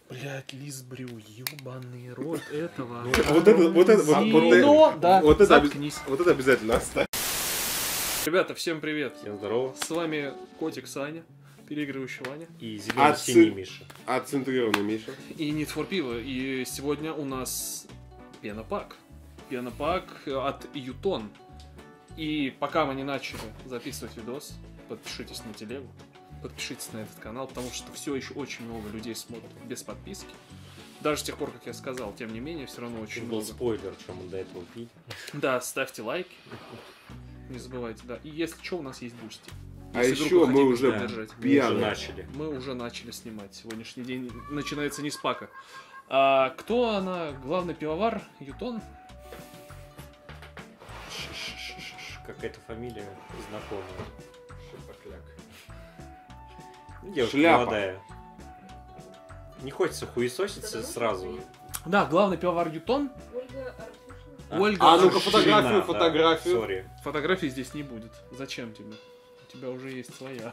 Блять, Лизбрю, ебаный рот этого. Вот это обязательно оставь. Ребята, всем привет. Всем здорово. С вами Котик Саня, переигрывающий Ваня. И зеленый-синий Миша. Отцентрированный Миша. И Need for Pivo. И сегодня у нас пенопак. Пенопак от Ютон. И пока мы не начали записывать видос, подпишитесь на телегу, подпишитесь на этот канал, потому что все еще очень много людей смотрят без подписки. Даже с тех пор, как я сказал, тем не менее, все равно очень Был много. спойлер, что мы до этого пили. Да, ставьте лайки. Не забывайте, да. И если что, у нас есть бусти. А Если еще вдруг вы мы хотите уже поддержать. начали. Мы уже начали снимать. Сегодняшний день начинается не с пака. А кто она? Главный пивовар Ютон? Какая-то фамилия знакомая. Шапокляк. Девушка Шляпа. молодая. Не хочется хуесоситься сразу. Да, главный пивовар Ютон. А. Ольга. А ну-ка Ширина, фотографию. Да, сори. Фотографии здесь не будет. Зачем тебе? У тебя уже есть своя.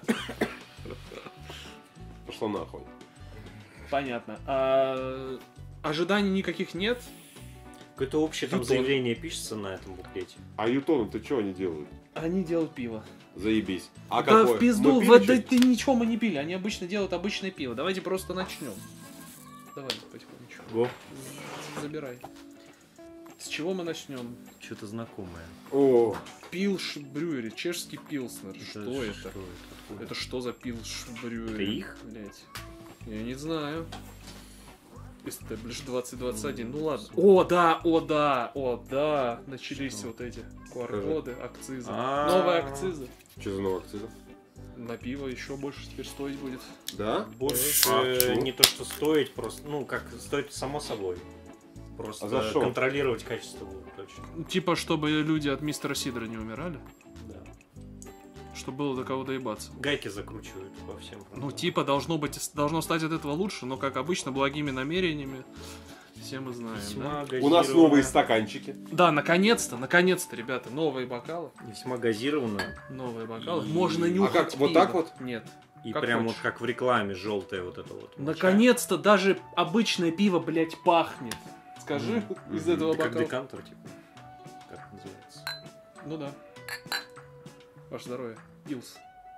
Пошла нахуй. Понятно. Ожиданий никаких нет. Какое-то общее там Ютон. заявление пишется на этом буклете. А Ютоном-то что они делают? Они делают пиво. Заебись. А Да какое? в пизду, Мы пили да чуть? ты ничего мы не пили. Они обычно делают обычное пиво. Давайте просто начнем. Давай потихонечку. Го. Забирай. С чего мы начнем? Что-то знакомое. О, Пилш Брюери, чешский пилснер. Что это? Что это? Откуда? Это что за Пилш Брюери? Это их? Блять. Я не знаю. Establish 2021. Ну ладно. О, да. Начались Что? вот эти QR-коды, акцизы. А-а-а. Новые акцизы. что за новая акциза? На пиво еще больше теперь стоить будет. Да? Больше А, чего? не то, что стоить, просто, ну, как стоит само собой. Просто А за что? контролировать качество будет точно. Типа, чтобы люди от мистера Сидора не умирали. Да. Чтобы было до кого доебаться. Гайки закручивают по всем Ну, фронтам. типа, должно стать от этого лучше, но, как обычно, благими намерениями. Все мы знаем, да? У нас новые стаканчики. Да, наконец-то, ребята, новые бокалы. Весьма газированная. Новые бокалы. И- Можно нюхать как, вот пиво. так вот? Нет. И Как прям хочешь. вот как в рекламе желтое вот это вот. Наконец-то даже обычное пиво, блять, пахнет. Скажи из этого Как бокала. декантер, типа. Как это называется? Ну да. Ваше здоровье. Пилс.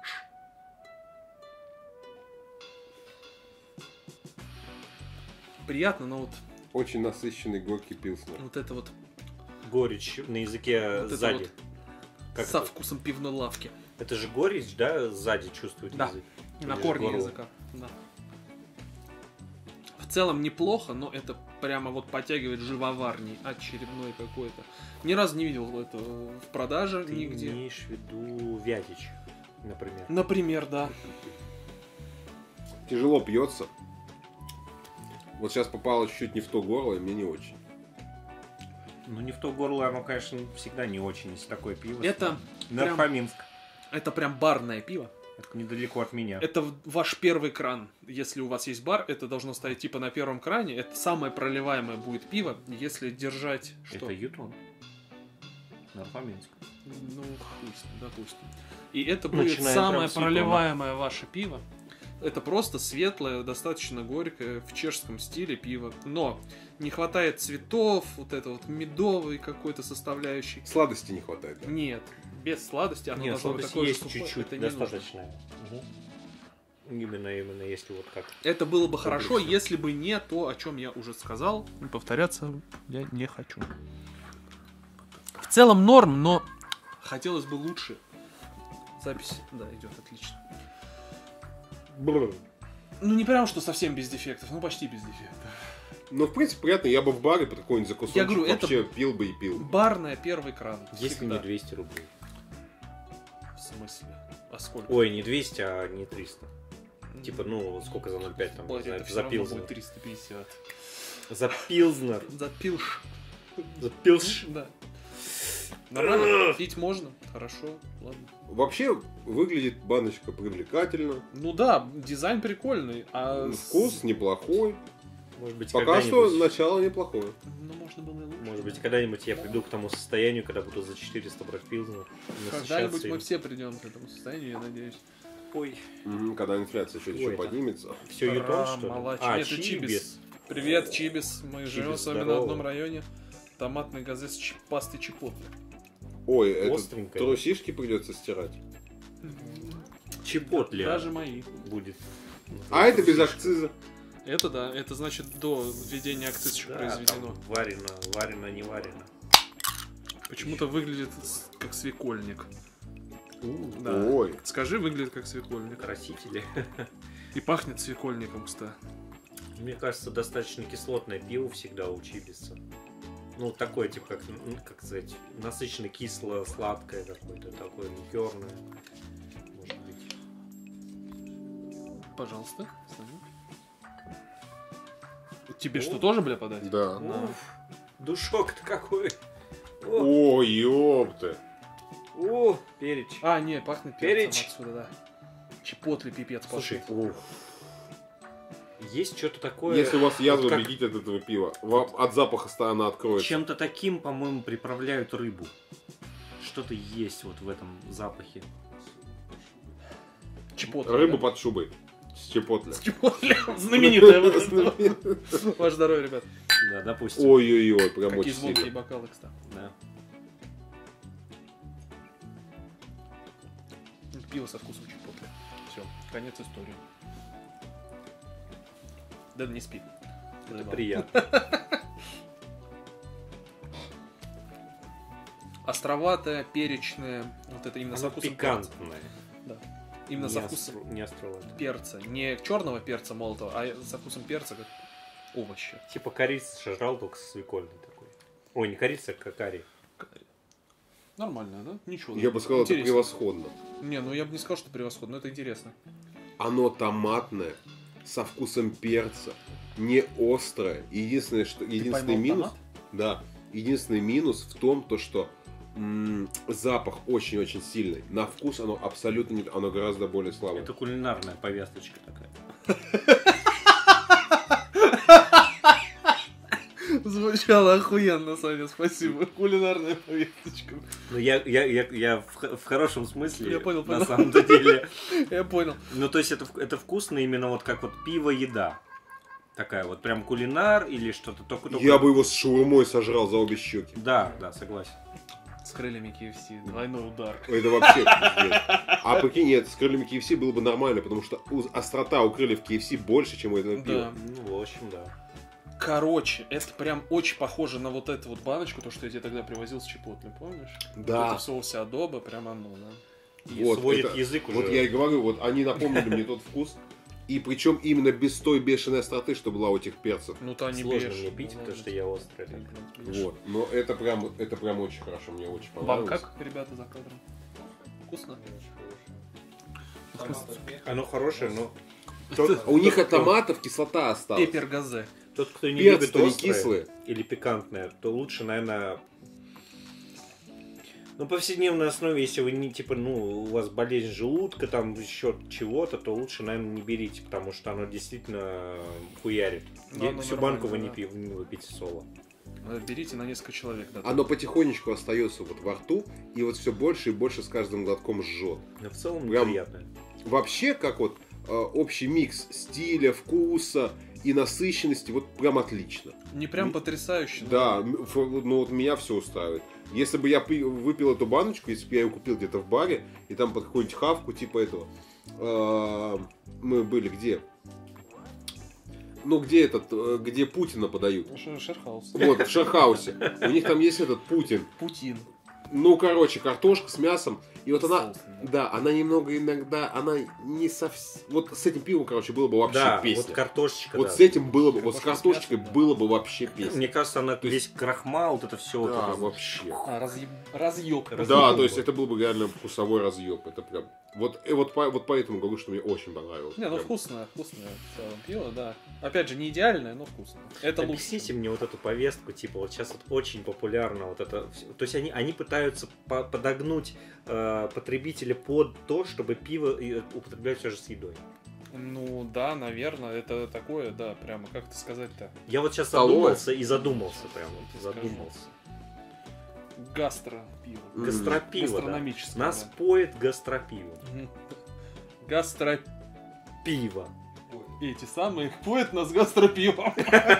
Приятно, но Очень насыщенный горький пилснер. вот это вот Горечь на языке Вот это сзади. вот Как со это? вкусом пивной лавки. Это же горечь, да, сзади чувствует Да. язык? На Или корне горло? языка. Да. В целом неплохо, но это прямо вот подтягивает живоварней очередной какой-то. Ни разу не видел это в продаже Ты нигде. имеешь в виду Вятич, например. Например, да. Тяжело пьется. Вот сейчас попало чуть-чуть не в то горло, и мне не очень. Ну, не в то горло, оно, конечно, всегда не очень, если такое пиво. Это Нарфоминск. Это прям барное пиво. Это недалеко от меня. Это ваш первый кран. Если у вас есть бар, это должно стоять типа на первом кране. Это самое проливаемое будет пиво, если держать... Что? Это Ютон. Нарфоминск. Ну, хуй с ним, допустим. И это будет Начинаем самое прям с Ютона. проливаемое ваше пиво. Это просто светлое, достаточно горькое, в чешском стиле пиво. Но не хватает цветов, вот это вот медовой какой-то составляющей. Сладости не хватает. Да? Нет, без сладости оно Нет, должно быть сладость такое же есть сухое. чуть-чуть, Это не нужно. достаточно. Именно, если вот как. Это было бы хорошо, Обычно. если бы не то, о чем я уже сказал. Повторяться я не хочу. В целом норм, но хотелось бы лучше. Запись, да, идет отлично. Бррр. Ну не прям что совсем без дефектов, но почти без дефектов. Ну, в принципе, приятно. Я бы в баре по какой-нибудь закусочек Я говорю, это- вообще пил бы и пил. Барная первый кран. Если Всегда. не 200 рублей. В смысле? А сколько? Ой, не 200, а не 300. Типа, ну, сколько за 0,5 там, Ой, не знаю, это все за равно Пилзнер. будет 350. За Пилзнер. За пилш. За Пилш. Да. Нормально? Пить можно? Хорошо, ладно. Вообще, выглядит баночка привлекательно. Ну да, дизайн прикольный, а... Вкус неплохой. Может быть, Пока что когда-нибудь... начало неплохое. Ну, можно было и лучше. Может быть, когда-нибудь я приду к тому состоянию, когда буду за 400 брать Пилзнер. Когда-нибудь мы все придем к этому состоянию, я надеюсь. Ой, Когда инфляция чуть еще Ой, да. поднимется. все Ютон, что ли? Молодец. А, Нет, это Чибис. Привет, Чибис. Мы Чибис, живем с вами на здорово. одном районе. Томатный газы с пастой чипотле. Ой, это Остренькая. трусишки придется стирать. Чипотли Даже мои. будет. А это без акциза. Это да, это значит до введения акциз еще Да, произведено. там варено, не варено. Почему-то выглядит как свекольник. Да. Ой. Скажи, выглядит как свекольник. Красители. И пахнет свекольником, кстати. Мне кажется, достаточно кислотное пиво всегда у Чибиса. Ну, такое, типа, как сказать, насыщенно кисло-сладкое какое-то, такое ликерное. Может быть. Пожалуйста, Саня. Тебе О. что, тоже, бля, подать? Да. Уф, душок-то какой. О, О, ёпта. о, перечь. А, не, пахнет Перец. перцем отсюда, да. Чипотли пипец Слушай, пошел. Уф. есть что-то такое... Если у вас язва, вот как бегите от этого пива. Вам от запаха она откроется. Чем-то таким, по-моему, приправляют рыбу. Что-то есть вот в этом запахе. Чипотли. Рыба да? под шубой. С чепотля. С Чипотли. Знаменитая вот. Ваше здоровье, ребят. Да, допустим. Ой-ой-ой, прям Какие очень звонкие сильно. бокалы, кстати. Да. Пиво со вкусом чипотли. Все, конец истории. Дэн не спит. Это Заебал. приятно. Островатая, перечная. Вот это именно со Оно вкусом перца. пикантное. Да. Именно со вкусом Не островатое. перца. Не черного перца молотого, а со вкусом перца как овощи. Типа корица жрал, только свекольный такой. Ой, не корица, а карри. Нормально, да? Ничего. Я бы сказал, это Интересно. превосходно. Не, ну я бы не сказал, что превосходно, но это интересно. Оно томатное, со вкусом перца, не острое. Единственное, что, единственный поймал минус, томат? да, единственный минус в том, то, что запах очень-очень сильный. На вкус оно абсолютно не, оно гораздо более слабое. Это кулинарная повесточка такая. Звучало охуенно, Саня, спасибо. Кулинарная повесточка. Ну, я в хорошем смысле, Я понял, на понял. самом-то деле. Я понял. Ну, то есть это вкусно именно вот как вот пиво-еда. Такая вот прям кулинар или что-то только... Я бы его с шаурмой сожрал за обе щеки. Да, согласен. С крыльями KFC. Двойной удар. Это вообще пиздец. А прикинь, нет, с крыльями KFC было бы нормально, потому что острота у крыльев KFC больше, чем у этого пива. Да. Ну, в общем, да. Короче, это прям очень похоже на вот эту вот баночку, то, что я тебе тогда привозил с чипотлем, помнишь? Да. Это в соусе адоба, прям оно, да. И Вот, сводит это- язык уже. Вот я и говорю, вот они напомнили мне тот вкус. И причем именно без той бешеной остроты, что была у этих перцев. Ну, то они Сложно бешеные, мне пить, да, потому да. что я острый. Так, блядь, Вот. Но это прям очень хорошо, мне очень Вам понравилось. как, ребята, за кадром? Вкусно? Оно хорошее, но У них от томатов кислота осталась. Пепер газе. тот, кто не любит Перцы-то не острое кислые. или пикантное, то лучше, наверное... Ну, повседневной основе, если вы не, типа, ну, у вас болезнь желудка, там еще чего-то, то лучше, наверное, не берите, потому что оно действительно хуярит. Ну, оно Всю нормально, банку вы да. не выпейте соло. Берите на несколько человек, да. Оно потихонечку остается вот во рту, и вот все больше и больше с каждым глотком жжет. Но в целом Прям- неприятное. Вообще, как вот общий микс стиля, вкуса и насыщенности, вот прям отлично. Не прям потрясающе, Да, ну вот меня все устраивает. Если бы я выпил эту баночку, если бы я ее купил где-то в баре, и там под какую-нибудь хавку, типа этого, мы были где? Ну, где где Путина подают? Шерхаус. Вот, в Шерхаусе. У них там есть этот Путин. Путин. Ну, короче, картошка с мясом. И вот она, Соусом, да, она немного иногда, она не совсем... Вот с этим пивом, короче, было бы вообще Да, песня. вот картошечка, Вот да. с этим было бы, вот с Картошка с картошечкой мясом, да. было бы вообще песня. Мне кажется, она весь крахмал, вот это все. вот Да, это вот. вообще. Разъеб. Да, то есть это был бы реально вкусовой разъеб. Это прям... Вот поэтому говорю, что мне очень понравилось. Не, ну Прям. вкусное в целом пиво, да. Опять же, не идеальное, но вкусное. Это лучше. Объясните мне вот эту повестку, типа, вот сейчас вот очень популярно вот это. То есть они пытаются подогнуть потребителя под то, чтобы пиво употреблять все же с едой. Ну да, наверное, это такое, да, прямо, как это сказать-то? Я вот сейчас Столовая. задумался прям, вот, Скажу. задумался. Гастро пиво. Мгм. Гастропиво, да. Гастрономическое. Нас да. поет гастропиво. Мгм. Пиво. Эти самые поет нас гастропивом.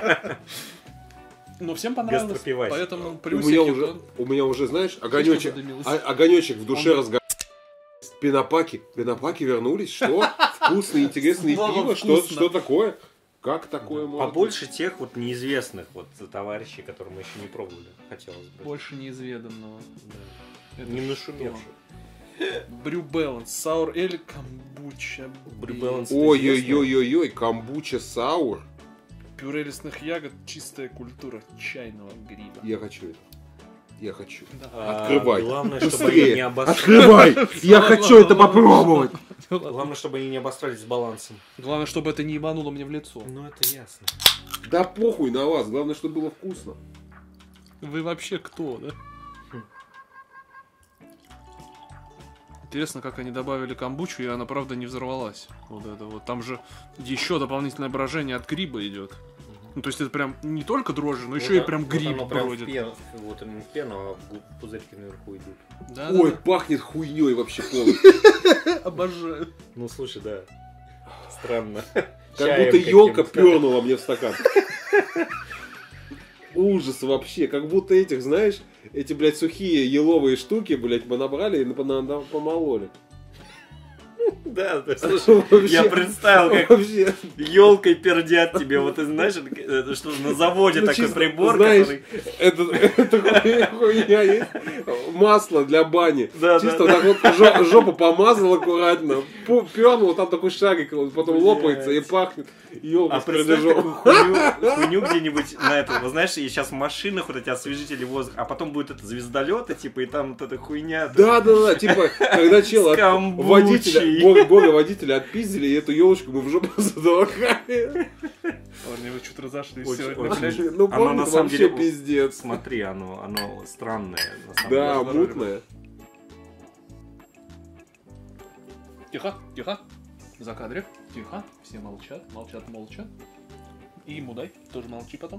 Но всем понравилось, Гастропивасик. поэтому У плюсики. меня уже, знаешь, огонечек в душе разгорелся. Пенопаки вернулись, что? Вкусные, интересные Снова пиво, вкусно. что такое? Как такое может Побольше тех вот неизвестных вот товарищей, которые мы еще не пробовали, хотелось бы. Больше неизведанного. Да. Это Не что? нашумевших. Брю Баланс, Саур Эль, камбуча. Брю Баланс. быть? Ой-ой-ой-ой-ой, камбуча саур. Пюре лесных ягод, чистая культура чайного гриба. Я хочу это. Я хочу. Да. Открывай. Главное, чтобы они Быстрее. не обострялись. Открывай! Я Ладно, хочу ладно, это ладно. попробовать! Главное, чтобы они не обострялись с балансом. Главное, чтобы это не ебануло мне в лицо. Ну это ясно. Да похуй на вас, главное, чтобы было вкусно. Вы вообще кто, да? Интересно, как они добавили камбучу, и она правда не взорвалась. Вот это вот. Там же еще дополнительное брожение от гриба идет. Ну, то есть это прям не только дрожжи, но еще и прям гриб бродит. Вот он в пену, а пузырьки наверху идут. Да, Ой, да, пахнет хуйней вообще полностью. да. Обожаю. Ну слушай, да. Странно. Как будто елка пернула мне в стакан. Ужас вообще, как будто этих, знаешь, эти, блядь, сухие еловые штуки, блядь, мы набрали и помололи. Да, да, слушай, я представил, как Вообще, елкой пердят тебе, вот ты знаешь, это что на заводе ну, такой чисто, прибор, знаешь, который... это хуйня есть. Масло для бани. Да, Чисто да, вот так вот жопу помазал аккуратно, пернул, там такой шарик, он потом Блядь. лопается и пахнет елкой А с представь пердежом. такую хуйню где-нибудь на этом, вот знаешь, и сейчас в машинах вот эти освежители воздуха, а потом будет это звездолеты, типа, и там вот эта хуйня. Да, типа, когда чел С камбучей. водителя, Бога водителя отпиздили, и эту елочку мы в жопу задолокали. Ладно, вы что-то разошлись Очень, сегодня, очень. блядь. Ну, Оно на помнит, самом вообще деле- пиздец. Смотри, оно странное, на самом Да, деле. мутное. Тихо, тихо. За кадре. Тихо. Все молчат, молча. И Мудай тоже молчи потом.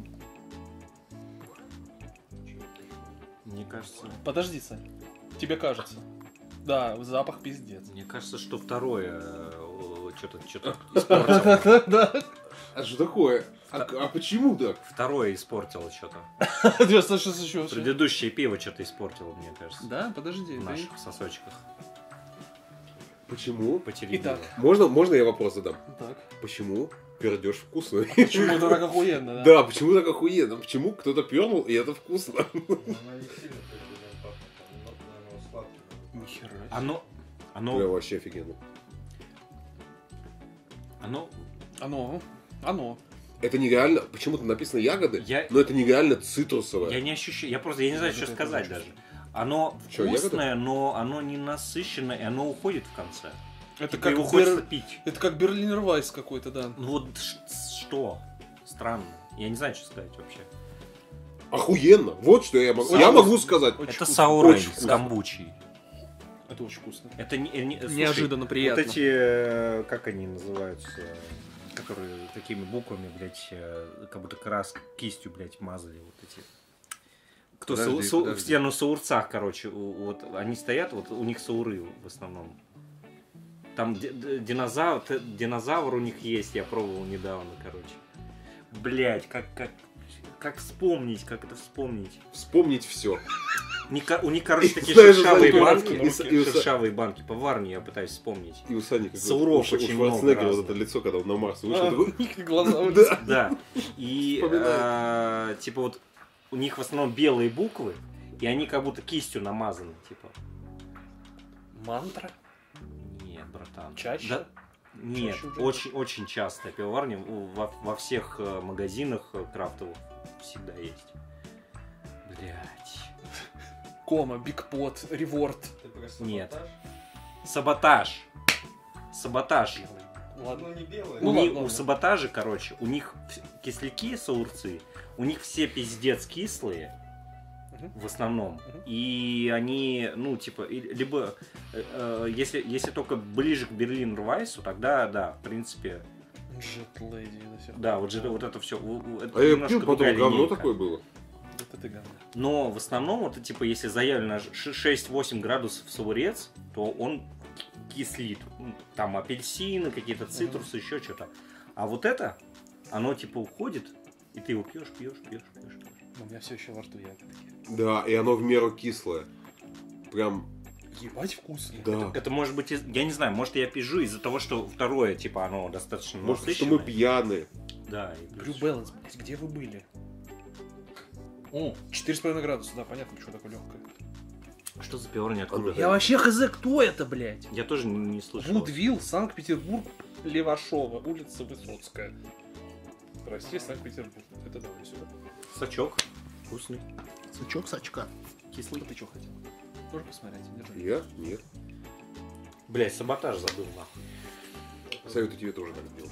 Мне кажется, Подожди, Сань. Тебе кажется. Да, запах пиздец. мне кажется, что второе что-то испортило. Да. А что такое? А почему так? Второе испортило что-то. Да. Предыдущее пиво что-то испортило, мне кажется. Да, подожди. В да. наших сосочках. Почему? Потеребило. Итак. Можно я вопрос задам? Так. Почему пердеж вкусный? Почему это так охуенно, да? Да, почему так охуенно? Почему кто-то пернул, и это вкусно? Нихера. Оно... Бля, вообще офигенно. Оно. Это нереально, почему-то написано ягоды, Я- но это нереально цитрусовое. Я не ощущаю, я не знаю, что сказать даже. Оно Чё, вкусное, но оно не насыщенное, и оно уходит в конце. Это Типа как его хочется пить. Это как Берлинер Вайс какой-то, да. Ну вот что? Странно. Я не знаю, что сказать вообще. Охуенно! Вот что я могу. Очень Я вкусно. могу сказать. Очень Это вкусно. саурей Очень с вкусно. камбучей. Это очень вкусно. Это слушай, Неожиданно приятно. Вот эти, как они называются, которые такими буквами, блядь, как будто кистью, блядь, мазали вот эти. Кто Подожди, в подожди. стену саурцах, короче, вот они стоят, вот у них сауры в основном. Там динозавр у них есть, я пробовал недавно, короче. Блядь, как вспомнить, как это вспомнить? Вспомнить все. У них, короче, такие Знаешь, шершавые знаешь, банки, и- шершавые банки, поварни я пытаюсь вспомнить. И у Сани как Сауров у очень Шварценеггера много вот это лицо, когда он на Марс вышел. А, такой, глаза вот Да. Да. И Вспоминаю. типа вот у них в основном белые буквы, и они как будто кистью намазаны, типа. Мантра? Нет, братан. Чаще? Да, нет, Чаще уже? очень часто пивоварни во всех магазинах крафтовых всегда есть. Блять. Кома, Бигпот, Реворд. Нет. Саботаж. Ладно. Ну не белое. Ну, У ладно. саботажа, короче, у них кисляки, саурцы, у них все пиздец кислые, Мгм. в основном. Мгм. И они, ну, типа, либо, если только ближе к Берлинер Вайсу, тогда, да, в принципе, Джет Леди до сих пор. да, вот это все. А я пил, потом говно такое было. Вот это говно. Но в основном, вот, типа, если заявлено 6-8 градусов саурец, то он кислит. Там апельсины, какие-то цитрусы, еще что-то. А вот это, оно типа уходит, и ты его пьешь. У меня все еще во рту ягодки. Да, и оно в меру кислое. Прям, Ебать вкусно. да. Это может быть, я не знаю, может я пижу из-за того, что второе, типа, оно достаточно Может, что насыщенное. мы пьяные. Да. и Брю плюс- Balance, блядь, где вы были? О, 4,5 градуса, да, понятно, что такое легкое. Что за пивоварня, откуда? Я вообще хз, кто это, блядь? Я тоже не слышал. Вудвилл, Санкт-Петербург, Левашова, улица Высоцкая. Россия, Санкт-Петербург. Это давай сюда. Сачок. Вкусный. Сучок сачка. Кислый. Ты что хотел? Тоже посмотреть? Держи. Я? Нет. Блять, саботаж забыл нахуй. Советую тебе тоже так сделать.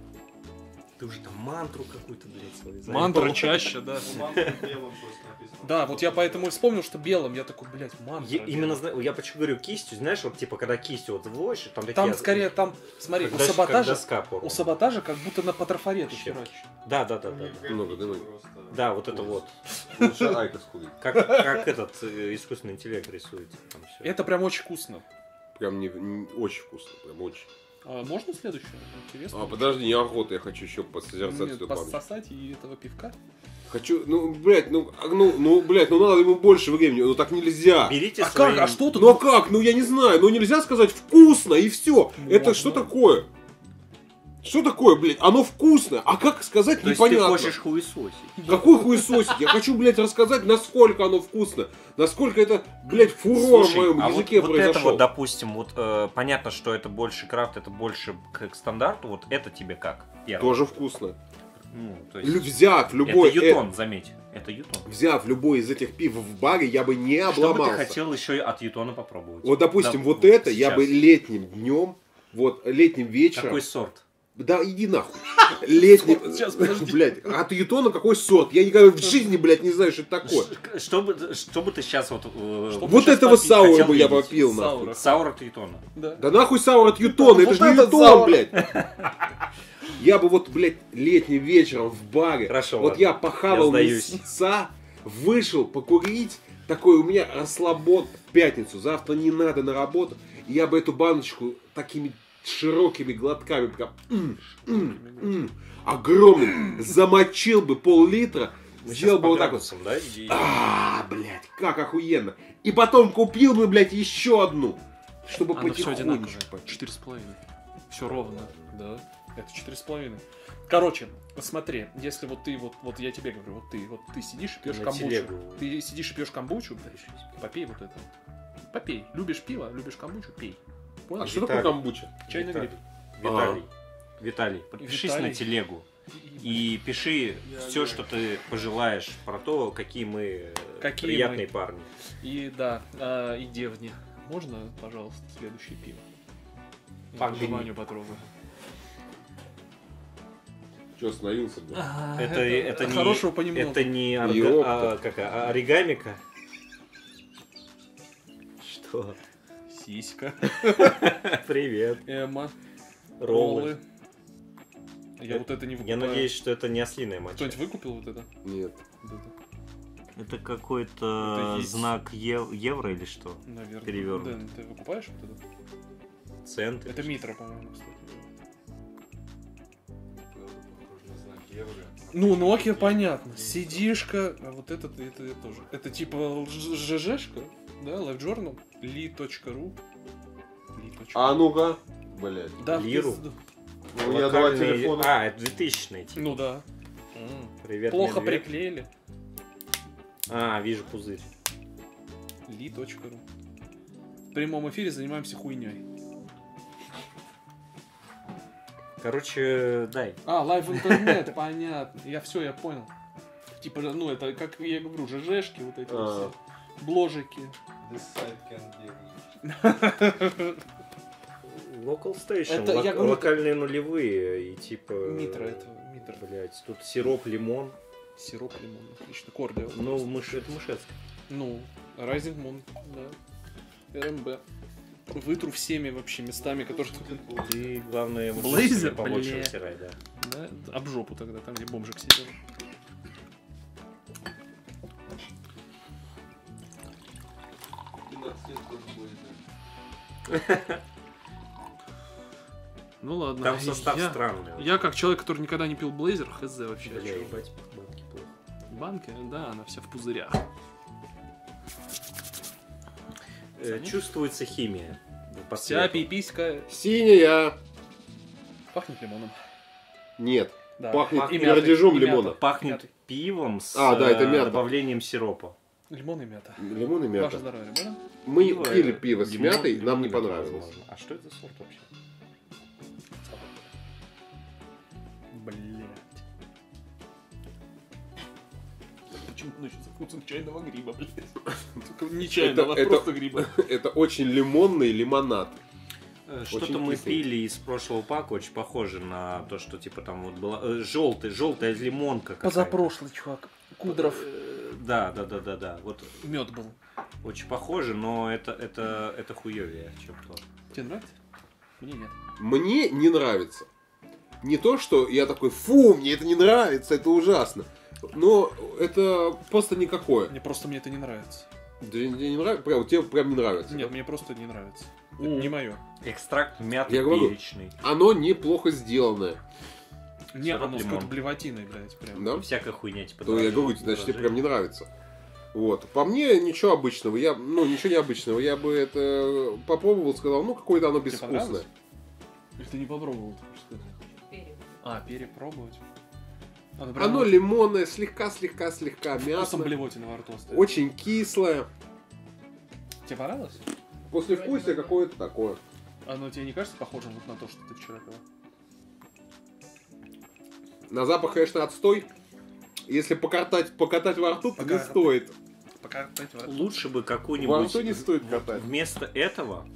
Ты уже там мантру какую-то, блядь, свою заебал. Мантра чаще, да. Белым просто написано. Да, вот я поэтому и вспомнил, что белым. Я такой, блядь, мантра. Именно, я почему говорю кистью, знаешь, вот типа, когда кистью вот вводишь, там такие... Там скорее, там, смотри, как у доска- как саботажа, доска порвана. у саботажа как будто на патрофорету Щепки. херачишь. Да. Много дымы. Да, вот это вот. Лучше айкос курить. Как этот искусственный интеллект рисует. Там всё. Это прям очень вкусно. Прям не очень вкусно, прям очень. А можно следующее? Интересно. А, подожди, неохота, я хочу еще посозерцать Нет, эту баночку. пососать и этого пивка. Хочу, блядь, блядь, надо ему больше времени, ну так нельзя. Берите А свои... как? А что тут? Ну а как? Ну я не знаю, ну нельзя сказать вкусно и все. Это Можно. что такое? Что такое, блядь? Оно вкусное. А как сказать, То есть ты непонятно. хочешь хуесосить? Какой хуесосик? Я хочу, блядь, рассказать, насколько оно вкусно. Насколько это, блядь, фурор в Слушай, моем а языке вот произошел. это вот, допустим, вот понятно, что это больше крафт, это больше к стандарту, вот это тебе как? Первое. Тоже вкусно. Ну, то есть... Взяв любой, Это ютон, заметь. Это ютон. взяв любой из этих пив в баре, я бы не Что бы ты обломался. хотел еще и от ютона попробовать? Вот, допустим, Да, вот это я сейчас. бы летним днем, вот летним вечером. Какой сорт? Да иди нахуй. Летним. Сейчас, подожди. Блядь, от ютона какой сорт? Я никогда в жизни, блядь, не знаю, что это такое. Что бы ты сейчас вот... Что Вот сейчас этого попить саура хотел бы я видеть? попил, Саура. нахуй. Саур от ютона. Да. Да нахуй саур от ютона, это Вот же не этот ютон, саур. блядь. Я бы вот, блядь, летним вечером в баре, Хорошо, вот ладно. я похавал Я сдаюсь. мясца, вышел покурить, такой у меня расслабон в пятницу, завтра не надо на работу, и я бы эту баночку такими широкими глотками прям огромным замочил бы пол-литра, Мы сделал сейчас бы по вот так вот. градусам, да? И- Блядь, как охуенно. И потом купил бы, блядь, еще одну, чтобы Оно все одинаковое. потихонечку попить. 4,5. Все ровно. Да. Это 4,5. Короче, смотри, если вот ты, вот я тебе говорю, вот ты сидишь и пьешь На камбучу. телегу. Ты сидишь и пьешь камбучу, попей вот это. Попей. Любишь пиво, любишь камбучу, пей. Понял? А что Виталий. такое камбуча? Чайный Виталий. гриб. Виталий, подпишись Виталий. на телегу и пиши все, что ты пожелаешь про то, какие мы Какие приятные мы. парни. И да, и девни. Можно, пожалуйста, следующее пиво? Я Погни. по желанию потрогаю. Че, остановился, блядь? Это не, хорошего понемногу. это не Ёпта. оригамика. Что? Сиська. Привет. Эмма. Роллы. Я вот это не Я выкупаю. надеюсь, что это не ослиная моча. Кто-нибудь выкупил вот это? Нет. Вот это? Это какой-то Это есть. знак евро или что? Наверное. Перевёрнут. Дэн, ты выкупаешь вот это? Цент? Это Митра, по-моему, кстати. Похоже на знак евро. Ну, Nokia, понятно. Сидишка, а вот это тоже. Это типа ЖЖшка, да, LiveJournal, li.ru. А ну-ка. Блядь. Да, Лиру? пизду. Ну, я два Локальные- телефона. А, это 2000-е, типа. Ну да. Привет, Плохо медведь. приклеили. А, вижу пузырь. li.ru. В прямом эфире занимаемся хуйней. Короче, дай. А, лайв интернет, понятно. Я понял. Типа, ну это, как я говорю, ЖЖшки, вот эти А. все. Бложики. This site can be Local Station, Это, я говорю, локальные нулевые и типа... Митра, это Митра. Блять, тут сироп, лимон. Сироп лимон, отлично. Кордио. Ну, это Мышецк. Ну, Rising Moon, да. РМБ. Вытру всеми вообще местами, которые тут... Ты, главное, вот Блейзер, себе побольше бля. вытирай, да. Да, об жопу тогда, там, где бомжик сидел. Ну ладно. Там состав странный. Я как человек, который никогда не пил Блейзер, хз вообще. Бля, чё. ебать, банки плохо. Банка, да, она вся в пузырях. Чувствуется химия. По Вся цвету. пиписька Синяя. пахнет лимоном. Нет. Да. Пахнет И пердежом мятой, и лимона. мятой. Пахнет Мятой. пивом с Да, это мята. добавлением сиропа. Лимон и мята. Лимон и Ваше мята. здоровье, лимон? Мы Пиво, пили пиво с лимон, мятой, лимон нам не и мята, понравилось. возможно. А что это за сорт вообще? Блять. Почему-то носит со вкусом чайного гриба, блядь. Только не чайного, а Это- просто гриба. Это очень лимонный лимонад. Что-то Очень мы кислый. пили из прошлого пака, очень похоже на то, что типа там вот была желтая лимонка какая-то. Позапрошлый, чувак. Кудров. Да. Вот Мед был. очень похоже, но это хуёвее, чем то. Тебе нравится? Мне нет. Мне не нравится. Не то, что я такой, фу, мне это не нравится, это ужасно. Но это просто никакое. Мне это не нравится. Тебе не нравится? Прям, тебе прям не нравится. Нет, да? мне просто не нравится. Это не мое. Экстракт мяты Я говорю, перечный. Оно неплохо сделанное. Не, Сироп оно с лимон. какой-то блевотиной, блядь, прям. Да? Всякая хуйня типа. То я говорю, значит, тебе прям не нравится. Вот. По мне ничего обычного. Ничего необычного. Я бы это попробовал, сказал, ну какое-то оно Тебе безвкусное. понравилось? Или ты не попробовал? ты хочешь сказать? Перепробовать. Оно лимонное, слегка Вкусом мясо. блевотины во рту стоит. Очень кислое. Тебе понравилось? Послевкусие какое-то такое. Оно тебе не кажется похожим вот на то, что ты вчера пил? На запах, конечно, отстой. Если покатать во рту, то не Покатать. стоит. Пока дайте во рту. Лучше бы Во какую-нибудь рту не стоит катать. вместо этого.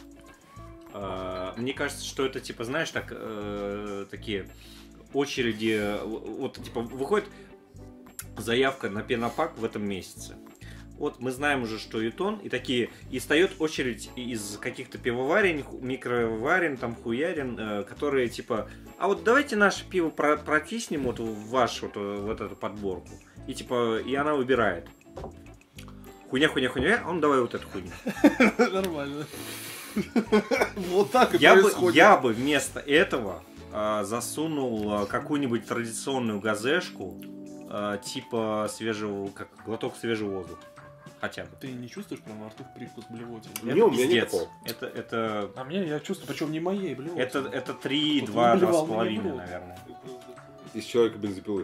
Мне кажется, что это типа, знаешь, так такие очереди. Вот типа выходит заявка на пенопак в этом месяце. Вот мы знаем уже, что Ютон, и встает очередь из каких-то пивоварен, микроварен, там хуярен, которые типа, а вот давайте наше пиво протиснем вот в ваш вот эту подборку. И типа, и она выбирает. Хуйня, а он давай вот эту хуйню. Нормально. Вот так и Я бы вместо этого засунул какую-нибудь традиционную газешку, типа глоток свежего воздуха. Хотя бы. Ты не чувствуешь прям во рту привкус блевотины? Не, у меня пиздец. никакого. Это А мне я чувствую, причем не моей блевотины. это 3, Вот 2, он блевал, но не 2,5, блевал. наверное. Из человека бензопилы.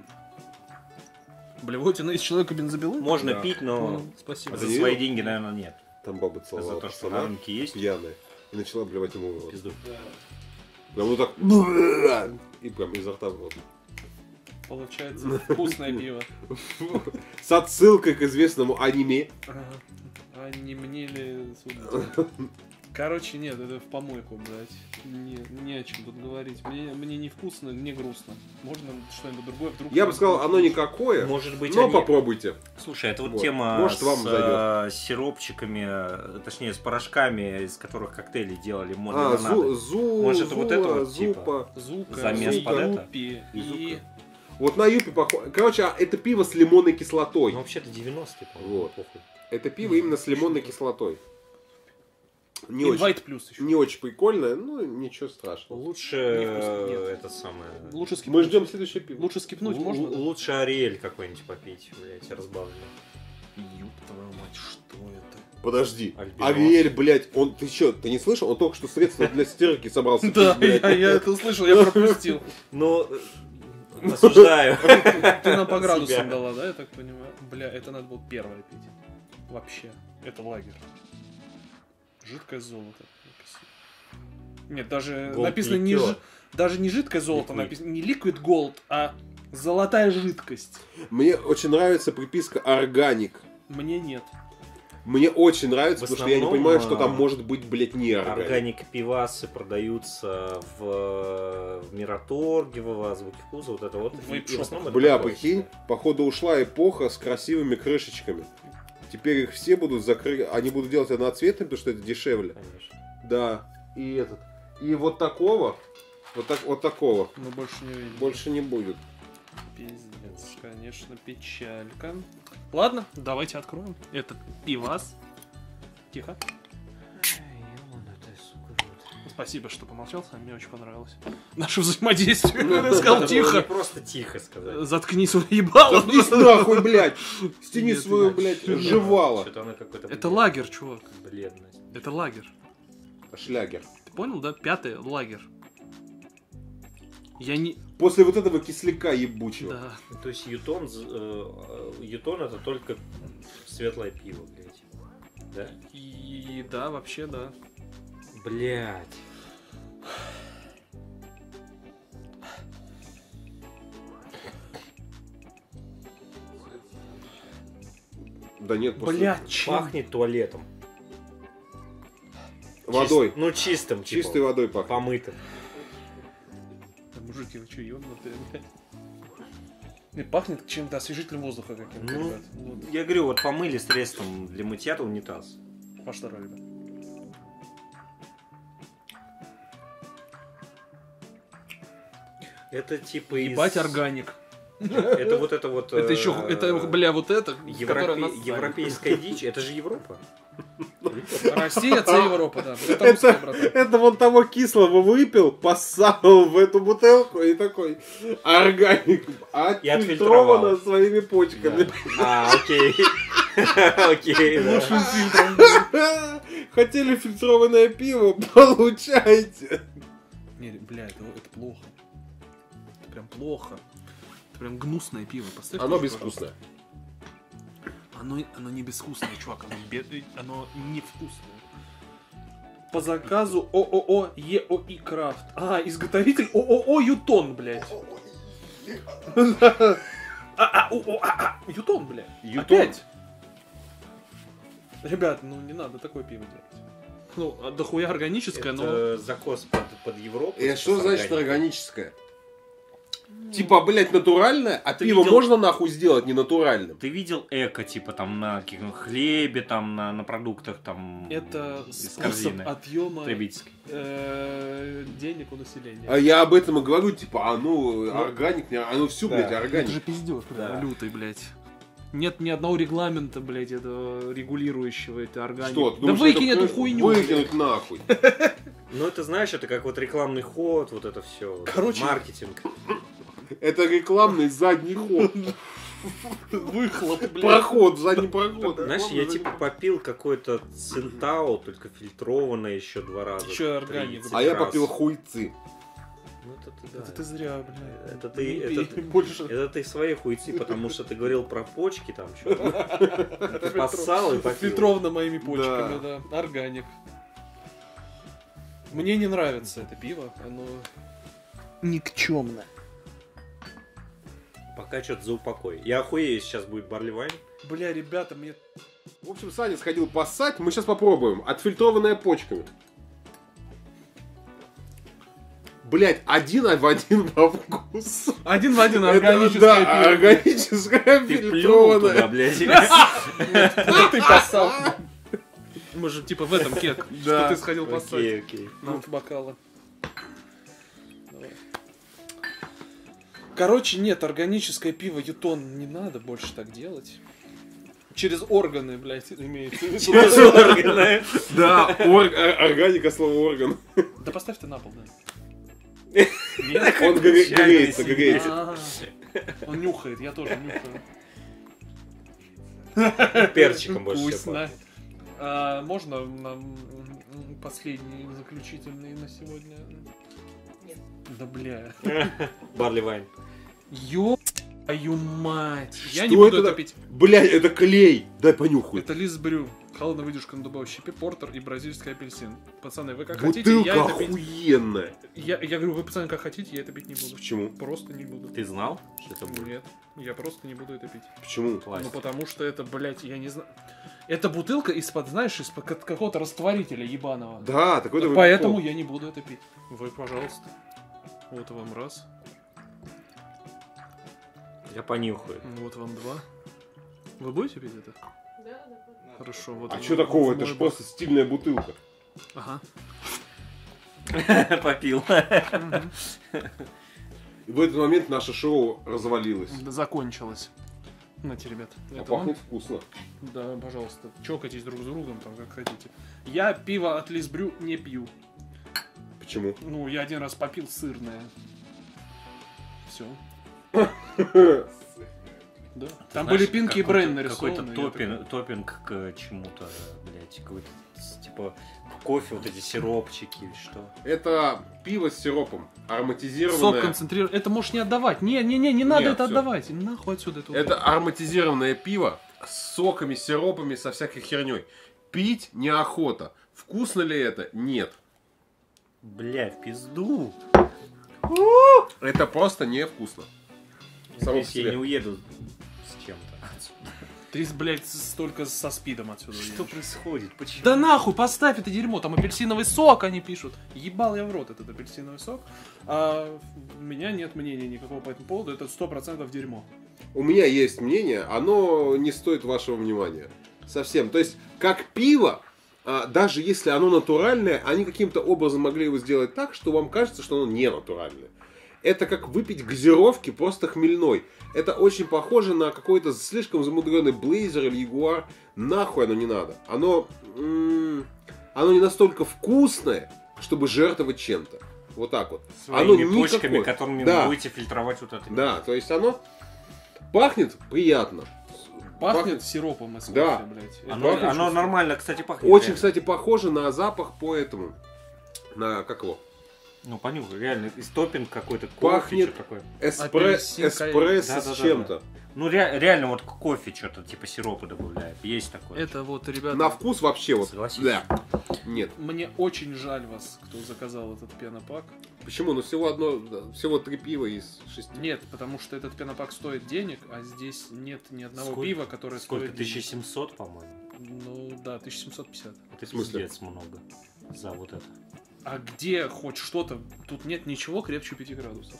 Блевотина из человека бензопилы? Можно Да. пить, но Спасибо. за не свои видел? деньги, наверное, нет. Там баба За целовала то, что на пацана, рынке есть. пьяная. И начала блевать ему в рот. Пизду. Прям вот так. И прям изо рта в рот. Получается вкусное пиво. С отсылкой к известному аниме. Ага. А не мне ли судить? Короче, нет, это в помойку, блядь. Не о чем тут говорить. Мне не вкусно, не грустно. Можно что-нибудь другое вдруг. Я бы сказал, оно никакое, Может быть, но они... попробуйте. Слушай, это вот Вот. тема Может, вам с зайдет. сиропчиками, точнее, с порошками, из которых коктейли делали. А, Может, это вот это вот типа? зупа. Зука, Замес под это? Юпи И и... Вот на юпи похоже. Короче, это пиво с лимонной кислотой. Ну, вообще-то 90-е, по-моему, Вот. похуй. Это пиво именно с лимонной кислотой. Не очень, Инвайт плюс еще. не очень прикольное, но ничего страшного. Лучше Невкусно, нет. это самое... Лучше скипнуть. Мы ждем следующее пиво. Лучше скипнуть можно? да? Лучше Ариэль какой-нибудь попить, блядь, разбавленный. Ёб твою мать, что это? Подожди. Альбинос. Ариэль, блядь, ты чё, ты не слышал? Он только что средства для стирки собрался. Да, пить, блядь. я это услышал, я пропустил. Ну, осуждаю. Ты нам по градусам Себя. дала, да, я так понимаю? Бля, это надо было первое пить. Вообще. Это лагерь. Жидкое золото. Нет, даже Gold написано не liqueur. даже не жидкое золото, Liquid. написано не liquid gold, а золотая жидкость. Мне очень нравится приписка органик. Мне нет. Мне очень нравится, В потому что я не основном, понимаю, что там может быть, блядь, не органик. Органик-пивасы продаются в Мираторге, в Азбуке Вкуса, вот это вот. В И вейп-шопах. в основном это Бля, такое прикинь, себе. походу ушла эпоха с красивыми крышечками. Теперь их все будут закрыть, они будут делать одноцветными, потому что это дешевле. Конечно. Да, и этот. И вот такого, вот такого Мы больше не увидим. больше не будет. Пиздец, конечно, печалька. Ладно, давайте откроем этот пивас. Тихо. Спасибо, что помолчал, мне очень понравилось. Наше взаимодействие. Я сказал Не тихо. просто тихо сказать. Заткни свое ебало. Заткнись нахуй, блядь! Стяни Нет, свою, нет, блядь, что-то- жевало. Что-то она какой-то... Это лагерь, чувак. Бледность. Это лагерь. Шлягер. Ты понял, да? 5-й лагерь. Я не... После вот этого кисляка ебучего. Да. То есть Ютон это только светлое пиво, блядь. Да? И да, вообще, да. Блядь. Да нет, после... Блядь, чем? Пахнет туалетом. Водой. Ну, чистым, типа. Чистой водой пахнет. Помытым. Да, мужики, вы что, ёбнутые, блядь? И пахнет чем-то освежителем воздуха каким-то, Ну, ребят. Вот. я говорю, вот помыли средством для мытья унитаз. Пошла, ребят. Это типа из... Ебать органик. Это вот это вот... Это еще, это, бля, вот это, которое нас Европейская дичь, это же Европа. Россия, це Европа, да. Это русская, братан. Это вон того кислого выпил, посал в эту бутылку и такой органик отфильтровано отфильтровал. своими почками. А, окей. Окей, да. Лучшим фильтром. Хотели фильтрованное пиво, получайте. Не, бля, это плохо. Это прям плохо. Это прям гнусное пиво. Поставь Оно тоже, безвкусное. Оно не безвкусное, чувак, оно невкусное. По заказу ООО ЕОИ Крафт. А, изготовитель ООО Ютон, блядь. Ютон, блядь. Ютон? Опять? Ребят, ну не надо такое пиво делать. Ну, дохуя органическое, но... Это закос под Европу. И что с значит органикой. органическое? Типа, блядь, натуральное, а Ты пиво видел- можно нахуй сделать ненатуральным? Ты видел эко, типа там на каких-то хлебе, там на продуктах, там Это из способ корзины отъема потребительской. денег у населения. А я об этом и говорю, типа, органик, оно все, Да. блядь, Это же органик. пиздец, Да. лютый, блядь. Нет ни одного регламента, блядь, этого регулирующего это органику. Что, ты Да думаешь, выкинь это эту хуйню. блядь. Выкинуть нахуй. Ну это знаешь, это как вот рекламный ход, вот это все. Короче- Маркетинг. Это рекламный задний ход. Выхлоп, блядь. Проход, задний проход. Знаешь, я типа попил какой-то центау, только фильтрованное еще 2 раза. Ещё органик. 30 А я раз. попил хуйцы. Ну это ты, да. Это ты зря, блядь. Это ты, Не это пей ты- больше. Это ты своей хуйцы, потому что ты говорил про почки там что-то. Ты поссал и попил. Фильтровано моими почками, да. Органик. Мне не нравится это пиво, оно никчемно. Пока что-то за упокой. Я охуею, сейчас будет барливайн. Бля, ребята, мне... В общем, Саня сходил поссать, мы сейчас попробуем. Отфильтрованное почками. Блять, один в один по вкусу. Один в один Это, органическое да, пиво. органическое Ты плюнул туда, фильтрованное. блядь. Ты поссал. Мы же типа в этом кек, что Да. ты сходил поссать. Окей. На бокалы. Давай. Короче, нет, органическое пиво Ютон не надо больше так делать. Через органы, блядь, имеется в виду. Через органы. Да, органика слово орган. Да поставь ты на пол, да. Он греется, греется. А, Он нюхает, я тоже нюхаю. Перчиком больше всего Вкусно. пахнет. А, можно нам последний, заключительный на сегодня? Нет. Да бля. Барливайн. Ёб-твою мать. Я Что не буду это это за- пить. Блять, это клей. Дай понюхаю. Это лист брю. Холодная выдержка на дубовой щепе, портер и бразильский апельсин. Пацаны, вы как хотите, Бутылка я это пить... охуенная. Я говорю, вы, пацаны, как хотите, я это пить не буду. Почему? Просто не буду. Ты знал, что это будет? Нет, я просто не буду это пить. Почему? Ну, Пластик. потому что это, блядь, я не знаю... Это бутылка из-под, знаешь, из-под какого-то растворителя ебаного. Да, такой Вот поэтому я не буду это пить. Вы, пожалуйста. Вот вам раз, Я понюхаю. вот вам два. Вы будете пить это? Да, да. Хорошо, вот. А вам- что такого? вот Это же мой просто стильная бутылка. Ага. Попил. И в этот момент наше шоу развалилось. Закончилось. Нате, ребят. А Это вам. пахнет вкусно. Да, пожалуйста. Чокайтесь друг с другом, там, как хотите. Я пиво от Лисбрю не пью. Почему? Ну, я один раз попил сырное. Все. Да. Там Знаешь, были Пинки и Брейн нарисованы. Какой-то топпинг к чему-то, блядь, какой-то, типа, кофе, вот эти сиропчики или что. Это пиво с сиропом, Сок ароматизированное. концентрированный. Это можешь не отдавать. Не, надо Нет, это всё. отдавать. Нахуй отсюда это. Это ароматизированное пиво с соками, сиропами, со всякой херней. Пить неохота. Вкусно ли это? Нет. Бля, в пизду. Это просто невкусно. Само по Здесь я себе. не уеду с чем-то отсюда. Ты, блядь, столько со спидом отсюда Что едешь. происходит? Почему? Да нахуй, поставь это дерьмо, там апельсиновый сок они пишут. Ебал я в рот этот апельсиновый сок. А у меня нет мнения никакого по этому поводу, это 100% дерьмо. У меня есть мнение, оно не стоит вашего внимания. Совсем. То есть, как пиво, даже если оно натуральное, они каким-то образом могли его сделать так, что вам кажется, что оно не натуральное. Это как выпить газировки просто хмельной. Это очень похоже на какой-то слишком замудренный Блейзер или Ягуар. Нахуй оно не надо. Оно не настолько вкусное, чтобы жертвовать чем-то. Вот так вот. Своими Оно почками, никакое. которыми Да. вы будете фильтровать вот это. Да, то есть оно пахнет приятно. Пахнет сиропом из кофе, Да. блядь. Это Оно, очень оно чувствую. нормально, кстати, пахнет. Очень, реально. кстати, похоже на запах по этому. На как его? Ну, понюхай, реально, из топпинг какой-то, кофе, Пахнет что такое. Апельсин, Эспрессо да, с да, чем-то. Ну, реально, вот кофе что-то, типа сиропа добавляет. Есть такое. Это вот, ребята, На вкус вообще вот. Согласись. Да. Нет. мне очень жаль вас, кто заказал этот пенопак. Почему? Ну всего 3 пива из 6. Нет, потому что этот пенопак стоит денег, а здесь нет ни одного Сколько- пива, которое Сколько? стоит денег. 1700, по-моему? Ну да, 1750. Это В смысле? пиздец много за вот это. А где хоть что-то? Тут нет ничего крепче 5 градусов.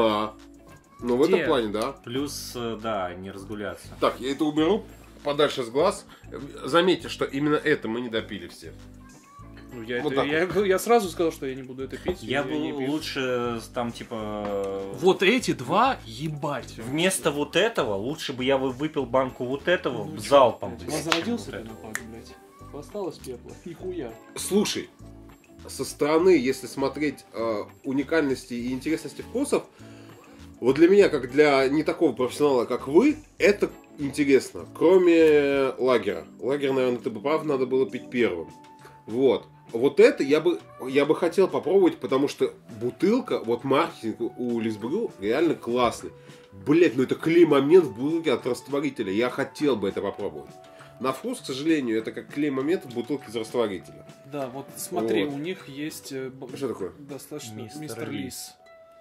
Ну в Где? этом плане, да. Плюс, да, не разгуляться. Так, я это уберу подальше с глаз. Заметьте, что именно это мы не допили все. Ну, я, Вот это- так я сразу сказал, что я не буду это пить. Я не бы пью. лучше там, типа... Вот эти два, ебать. Вместо вот этого, лучше бы я выпил банку вот этого Ну, чё, залпом. блядь, блядь, возродился чем вот это. пенопак, блядь. Осталось пепла. Нихуя. Слушай, со стороны, если смотреть уникальности и интересности вкусов, вот для меня, как для не такого профессионала, как вы, это интересно. Кроме лагера. Лагер, наверное, ты бы прав, надо было пить первым. Вот. Вот это я бы хотел попробовать, потому что бутылка, вот маркетинг у Лисбрю реально классный. Блять, ну это клей-момент в бутылке от растворителя. Я хотел бы это попробовать. На вкус, к сожалению, это как клей-момент в бутылке из растворителя. Да, вот смотри, Вот. у них есть Что такое? достаточно Мистер мистер Лис. Лис.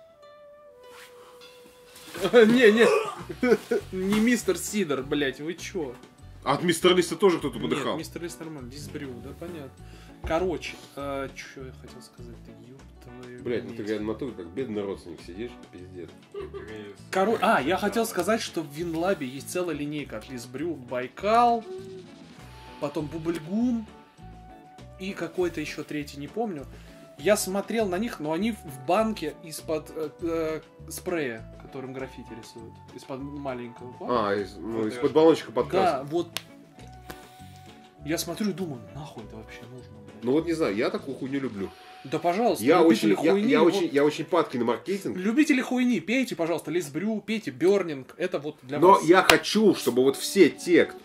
Не, не мистер Сидор, блять, вы чё? А от мистера Лиса тоже кто-то Нет, подыхал? мистер Лис нормально, Дисбрю, да, понятно. Короче, чё я хотел сказать-то, ёб твою Блять, ну медь. ты говоришь, на натуре, как бедный родственник сидишь, пиздец. Я хотел сказать, что в Винлабе есть целая линейка от Лисбрю, Байкал, потом Бубльгум и какой-то еще третий, не помню. Я смотрел на них, но они в банке из-под спрея, которым граффити рисуют. Из-под маленького банка. Из-под баллончика Да, подкаста. вот. Я смотрю и думаю, нахуй это вообще нужно, блядь? Ну вот не знаю, я такую хуйню люблю. Да пожалуйста, Я любители очень, хуйни, я вот- очень падкий на маркетинг. Любители хуйни, пейте, пожалуйста, Лисбрю, пейте Бёрнинг, это вот для Но вас. я хочу, чтобы вот все те, кто...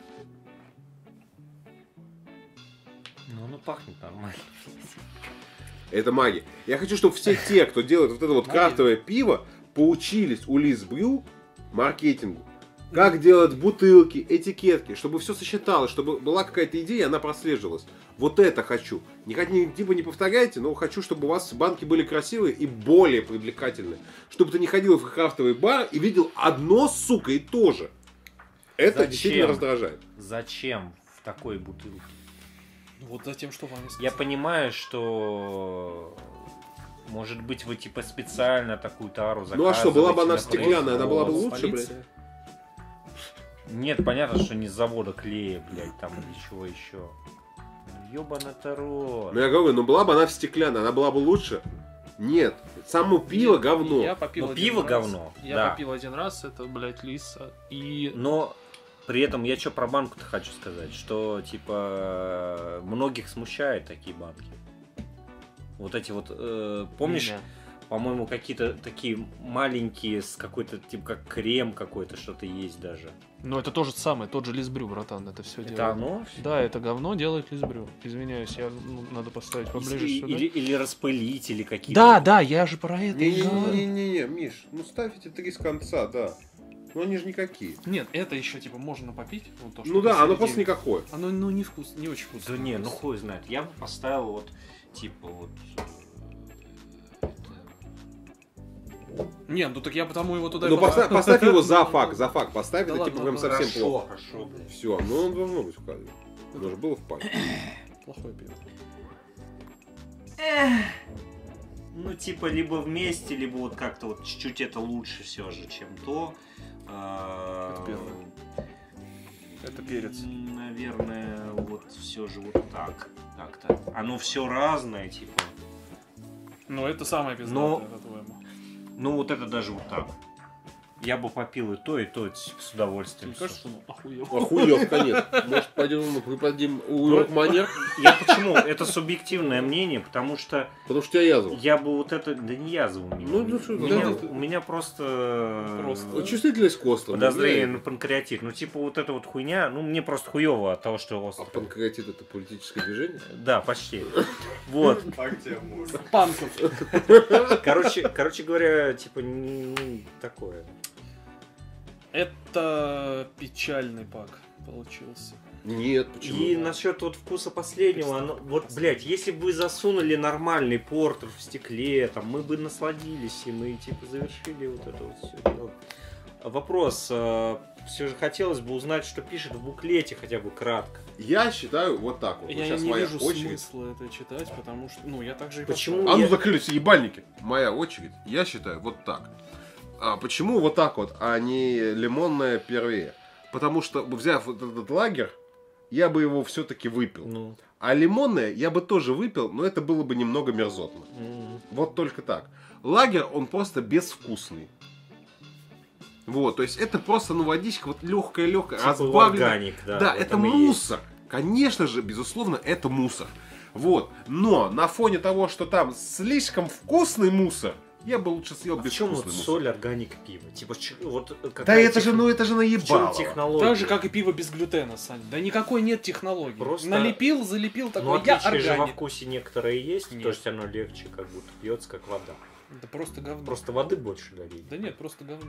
Ну, оно пахнет нормально. Это маги. Я хочу, чтобы все те, кто делает вот это вот Маги. крафтовое пиво, поучились у Лисбрю маркетингу. Как делать бутылки, этикетки, чтобы все сочеталось, чтобы была какая-то идея, она прослеживалась. Вот это хочу. Типа не повторяйте, но хочу, чтобы у вас банки были красивые и более привлекательные. Чтобы ты не ходил в крафтовый бар и видел одно, сука, и то же. Это Зачем? действительно раздражает. Зачем в такой бутылке? Вот за тем, что вам не Я сказал. понимаю, что... Может быть, вы типа специально такую тару заказываете. Ну а что, была бы она на стеклянная, она была бы производство? лучше, блядь? Полиция. Нет, понятно, что не с завода клея, блядь, там или чего еще. Ёбаный рот. Ну я говорю, была бы она в стеклянной, она была бы лучше. Нет, само пиво Нет, говно. Я попил Ну, один пиво раз. говно, Я да. попил один раз, это, блядь, Лиса. И Но при этом я что про банку-то хочу сказать, что типа многих смущают такие банки. Вот эти вот, помнишь, Да. по-моему, какие-то такие маленькие, с какой-то, типа, как крем какой-то, что-то есть даже. Ну, это то же самое, тот же Лизбрю, братан, это все Это делает. оно? Да, это говно делает Лизбрю. Извиняюсь, надо поставить поближе сюда. Или распылители какие-то. Да, да, я же про это и говорю. Не-не-не, Миш, ну ставь эти 3 с конца, да. Ну они же никакие. Нет, это еще типа можно попить. Вот то, что Ну да, оно посередине. просто никакое. Оно ну, не вкус, не очень вкусно. Да не, ну хуй знает. Я бы поставил вот, типа, вот... Не, ну так я потому его туда и Ну поставил. поставь его за фак, поставь, Да это типа ладно, прям ладно, совсем Хорошо, плохо. хорошо, блядь. Все, ну он должно быть в кадре. Оно же было в паке. Плохое пиво. Ну, типа, либо вместе, либо вот как-то вот чуть-чуть это лучше все же, чем то. Это первое. Это перец. Наверное, вот все же вот так. Как-то. Оно все разное, типа. Ну, это самое Но- пиздатое, по-твоему. Ну, вот это даже вот так. Я бы попил и то с удовольствием. Мне кажется, ну, охуел. Охуел, конечно. Может, пойдем припадим у манер, Я почему? Это субъективное мнение, потому что потому что у тебя язва. я бы вот это... Да не язва у меня. Ну, что, У меня просто... Просто. Чувствительность к острому. Подозрение да. на панкреатит. Ну, типа, вот эта вот хуйня, ну, мне просто хуево от того, что А острый. панкреатит это политическое движение? Да, почти. Вот. Так тебе мозг. Панков. Короче говоря, типа, не такое. Это печальный пак получился. Нет, почему? И насчет вот вкуса последнего, оно, вот, блядь, если бы вы засунули нормальный портер в стекле, там, мы бы насладились, и мы, типа, завершили вот это вот все дело. Вопрос, все же хотелось бы узнать, что пишет в буклете, хотя бы кратко. Я считаю вот так вот. Вот Я сейчас не моя вижу очередь. смысла это читать, потому что, ну, я так же и Почему? поставил. А ну Я- закрылись ебальники. Моя очередь. Я считаю вот так. А почему вот так вот, а не лимонное первее? Потому что, взяв вот этот лагерь, я бы его все-таки выпил. Ну, А лимонное я бы тоже выпил, но это было бы немного мерзотно. Вот только так. Лагерь, он просто безвкусный. Вот, то есть это просто, ну, водичка вот легкая-легкая, типа разбавленная. органик, да. Да, в это этом и есть. мусор. Конечно же, безусловно, это мусор. Вот. Но на фоне того, что там слишком вкусный мусор, я бы лучше съел А в чем безвкусный вот мусор. соль, органика, пиво? Типа, вот Да какая это же, ну это же в чем наебало. технология? Так же, как и пиво без глютена, Сань. Да никакой нет технологии. Просто- Налепил, залепил, Ну, такой, я отличия же во органик. вкусе некоторые есть, Нет. то есть оно легче, как будто пьется, как вода. Да просто говно. Просто воды больше долить. Да нет, просто говно.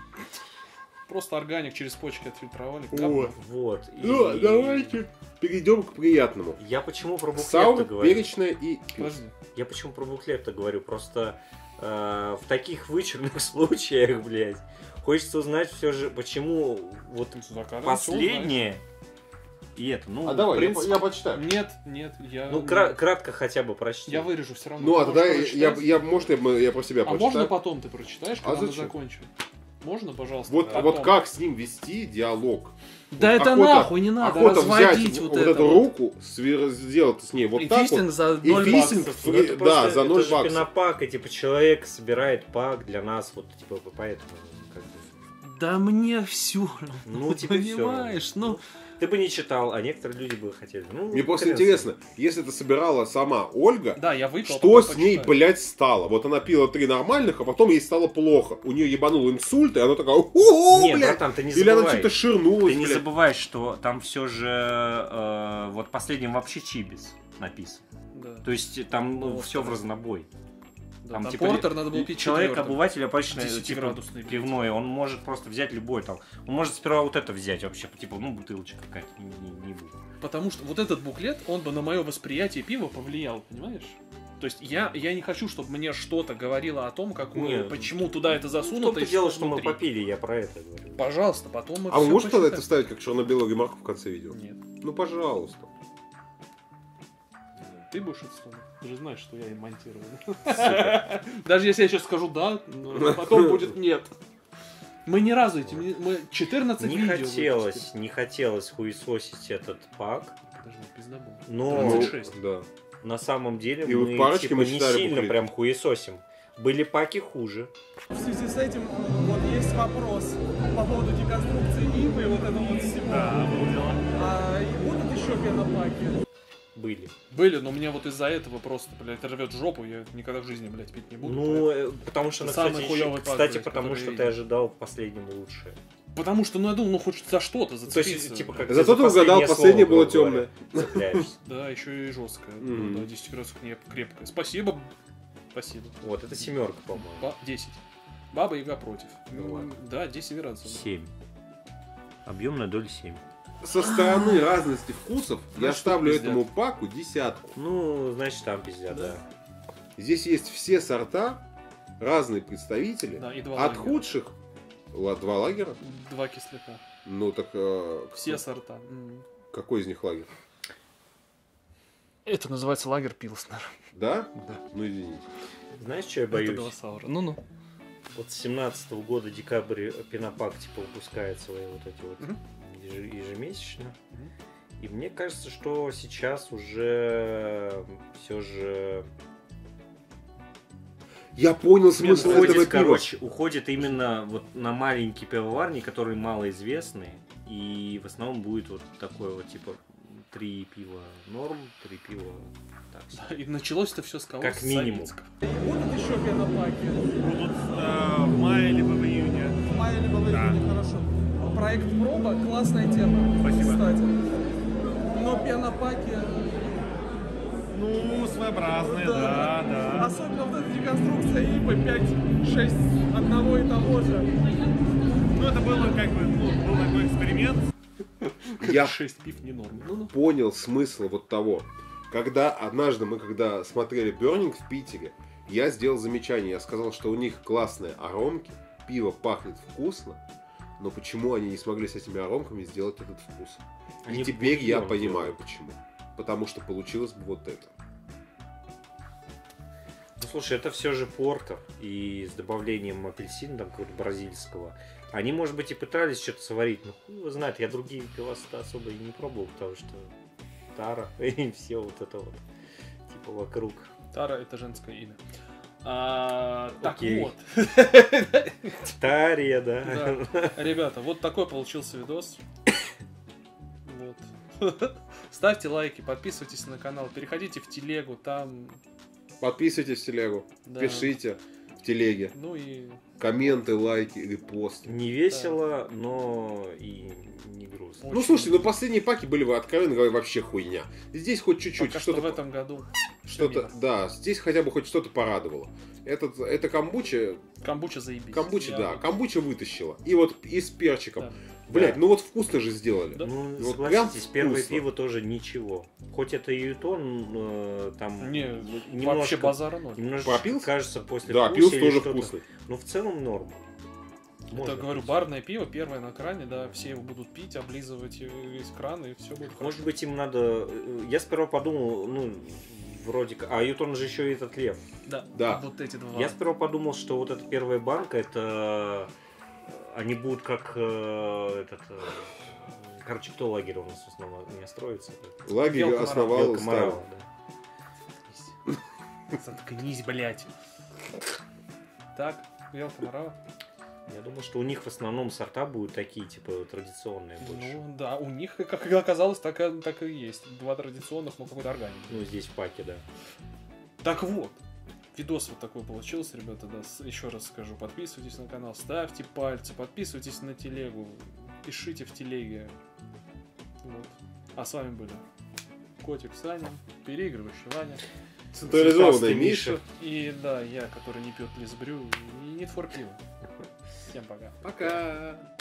Просто органик через почки отфильтровали. Вот. говно. Вот. Ну, давайте перейдем к приятному. Я почему про Сауна, буклет говорю? перечная и... Подожди. Я почему про буклет говорю? Просто в таких вычурных случаях, блядь, хочется узнать все же, почему вот Заказывай, последнее и это, ну, А в давай, принципе, я почитаю. Нет, нет, я... ну, кратко хотя бы прочти. Я вырежу все равно. Ну, а Ты тогда можешь я, прочитать? может, я про себя А прочитаю? можно потом ты прочитаешь, когда мы зачем? закончим? Можно, пожалуйста? Вот, потом? вот как с ним вести диалог? Да это Охота- нахуй не надо Охота разводить взять вот вот это. эту руку, сделать с ней вот И так фистинг вот. за И 0 фистинг баксов. Ну, это да, просто- за 0 это же баксов. пинопак, и типа человек собирает пак для нас, вот типа поэтому как бы. Да мне все равно. Ну, типа, всё понимаешь, равно. ну... Ты бы не читал, а некоторые люди бы хотели. Ну, Мне просто хрен с интересно, если это собирала сама Ольга, Да, я выпил. а что потом с ней, почитаю. блядь, стало? Вот она пила 3 нормальных, а потом ей стало плохо. У нее ебанул инсульт, и она такая, о, Не, блядь. братан, ты не Или она забывай. что-то ширнулась, Ты не блядь. забывай, что там все же вот последним вообще чибис написан. Да. То есть там Ну, все в да. разнобой. Да, Там, там типа, портер надо было пить Человек, четвёртым. обыватель обычно, типа, 10-градусный пить. пивной, он может просто взять любой там. Он может сперва вот это взять вообще, типа, ну, бутылочка какая-то, не будет. Потому что вот этот буклет, он бы на мое восприятие пива повлиял, понимаешь? То есть я не хочу, чтобы мне что-то говорило о том, Нет. почему туда это В засунуто. том-то и дело, что что мы внутри. попили, я про это говорю. Пожалуйста, потом мы А вы всё можете тогда это почитаем. вставить как черно-белую ремарку в конце видео? Нет. Ну, пожалуйста. Ты будешь это слушать? Ты же знаешь, что я им монтирую. Даже если я сейчас скажу да, но потом будет нет. Мы ни разу этим... Мы 14 Не видео хотелось, выпустили. не хотелось хуесосить этот пак, Подожди, пиздобол. но 26. Да. на самом деле И вот мы, парочки типа, мы не читали сильно буклет. прям хуесосим. Были паки хуже. В связи с этим вот есть вопрос по поводу деконструкции ИПы и вот этого вот всего. Да, было дело. И будут еще пенопаки? Были. Были, но мне вот из-за этого просто, блядь, рвет жопу, я никогда в жизни, блядь, пить не буду. Ну, потому что, Самый кстати, хуёвый пак, кстати, блядь, потому который что я ты видел. ожидал последнему лучшее. Потому что, ну, я думал, ну, хоть за что-то То зацепиться. есть, типа, блядь. как Зато за ты угадал, последнее слово, было грубо говоря, темное. цепляешься. Да, еще и жесткая. Мгм. Ну, да, 10 градусов крепкая. Спасибо. Спасибо. Вот, это 7, по-моему. 10. Баба Яга против. Ну ладно. Да, 10 градусов. 7. Объемная доля 7. Со стороны разности вкусов я что ставлю пиздят? этому паку 10. Ну, значит, там пиздят, да. Здесь есть все сорта, разные представители. Да, и 2 От лагера. худших 2 лагера. 2 кисляка. Ну так Все сорта. какой из них лагерь? Это называется лагер Пилснер. Да? Да. Ну извините. Знаешь, что я Это боюсь? Белосаура. Ну-ну. Вот с 17 года декабрь Пенопак типа выпускает свои вот эти вот Мгм. ежемесячно. Мгм. И мне кажется, что сейчас уже все же Я понял смысл этого уходит, пива. короче, уходит именно вот на маленькие пивоварни, которые малоизвестны. И в основном будет вот такое вот типа 3 пива норм, 3 пива так. Да, и началось это все с кого? Как С минимум. Савицкого. Будут еще пенопаки? Будут в мае либо в июне. В мае либо в Да. июне, хорошо. Проект проба, классная тема. Спасибо. Кстати. Но пенопаки, Ну, своеобразные, да. особенно вот эта деконструкция ИПы 5-6 одного и того же. Ну, это было как бы, был такой эксперимент. Я 6 пив не норм. Ну-ну. понял смысл вот того. Когда однажды мы когда смотрели Burning в Питере, я сделал замечание. Я сказал, что у них классные аромки, пиво пахнет вкусно, но почему они не смогли с этими аромками сделать этот вкус? Они И теперь я бульон понимаю делают. почему. Потому что получилось бы вот это. Ну, слушай, это все же поркер. И с добавлением апельсина, там, какого-то бразильского. Они, может быть, и пытались что-то сварить, но хуй его знает, я другие пивоста особо и не пробовал, потому что тара и все вот это вот, типа, вокруг. Тара это женское имя. Так Окей. вот. Тария, да. Да. Ребята, вот такой получился видос. Вот. Ставьте лайки, подписывайтесь на канал, переходите в телегу, там. Подписывайтесь в телегу, Да. пишите в телеге. Ну и Комменты, лайки, репосты. Не весело, но и не грустно. Ну слушайте, ну последние паки были, вы откровенно говоря, вообще хуйня. Здесь хоть чуть-чуть пока что что-то. в этом году. Что-то, минус. да, здесь хотя бы хоть что-то порадовало. Это камбуча, Камбуча заебись. камбуча, Я да, вот- камбуча вытащила. И вот и с перчиком. Да. Блять, Да. ну вот вкусно же сделали. Да. Ну, Вот согласитесь, прям первое вкусно. пиво тоже ничего. Хоть это Ютон, там Не, немножко, вообще базара ноль. немножко Пропился? кажется после Да, вкуса пилс или тоже что-то. вкусный. Но в целом норма. Это, Можно говорю, пить. барное пиво, первое на кране, да, все его будут пить, облизывать весь кран, и все будет хорошо. Может быть, им надо... Я сперва подумал, ну, вроде как... А Ютон же еще и этот лев. Да. Да. Вот эти два. Я сперва подумал, что вот эта первая банка, это... Они будут как короче, кто лагерь у нас в основном не строится? Лагерь Белка основал Белка старый. Морала, да. Заткнись, блядь. Так, Велка Морала. Я думаю, что у них в основном сорта будут такие, типа, традиционные больше. Ну да, у них, как оказалось, так и есть. Два традиционных, но какой-то органик. Ну, здесь в паке, да. Так вот, видос вот такой получился, ребята, да, еще раз скажу, подписывайтесь на канал, ставьте пальцы, подписывайтесь на телегу, пишите в телеге. Вот. А с вами были Котик Саня, переигрывающий Ваня, Централизованная Цветастый Миша. и да, я, который не пьет лесбрю, и Need for пиво. Всем пока. Пока.